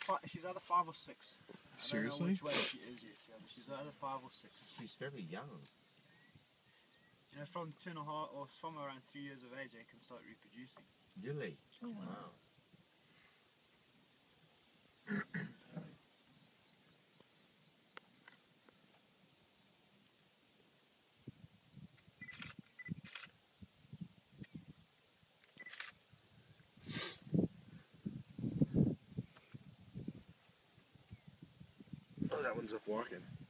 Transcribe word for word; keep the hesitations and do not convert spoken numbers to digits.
fi she's either five or six. I Seriously? don't know which way she is yet, yeah, but she's either five or six. She's very young. You know, from two and a half or from around three years of age, they can start reproducing. Really? Oh, wow. Wow. Oh, that one's up walking.